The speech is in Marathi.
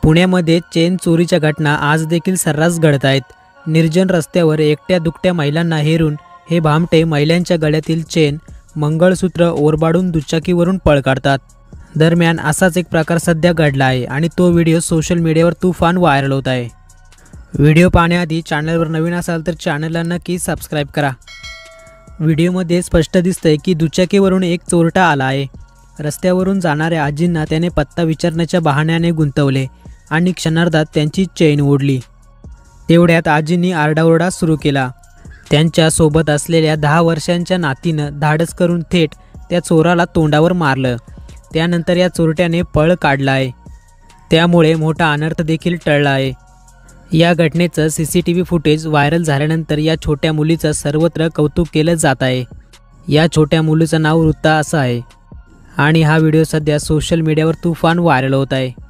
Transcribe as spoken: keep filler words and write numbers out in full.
पुण्यामध्ये चेन चोरीच्या घटना आज देखील सर्रास घडत आहेत। निर्जन रस्त्यावर एकट्या दुकट्या महिलांना हेरून हे भामटे महिलांच्या गळ्यातील चेन, मंगळसूत्र ओरबाडून दुचाकीवरून पळ काढतात। दरम्यान असाच एक प्रकार सध्या घडला आहे आणि तो व्हिडिओ सोशल मीडियावर तुफान व्हायरल होत आहे। व्हिडिओ पाहण्याआधी चॅनलवर नवीन असाल तर चॅनलला नक्की सबस्क्राइब करा। व्हिडिओमध्ये स्पष्ट दिसतंय की दुचाकीवरून एक चोरटा आला आहे। रस्त्यावरून जाणाऱ्या आजींना त्याने पत्ता विचारण्याच्या बहाण्याने गुंतवले आणि क्षणार्धात त्यांची चेन ओढली। तेवढ्यात आजींनी आरडाओरडा सुरू केला। त्यांच्या सोबत असलेल्या दहा वर्षांच्या नातीनं धाडस करून थेट त्या चोराला तोंडावर मारलं। त्यानंतर या चोरट्याने पळ काढला आहे। त्यामुळे मोठा अनर्थ देखील टळला आहे। या घटनेचं C C T V footage viral झाल्यानंतर या छोट्या मुलीचं सर्वत्र कौतुक केलं जात आहे। या छोट्या मुलीचं नाव वृत्ता असं आहे आणि हा व्हिडिओ सध्या सोशल मीडियावर तुफान व्हायरल होत आहे।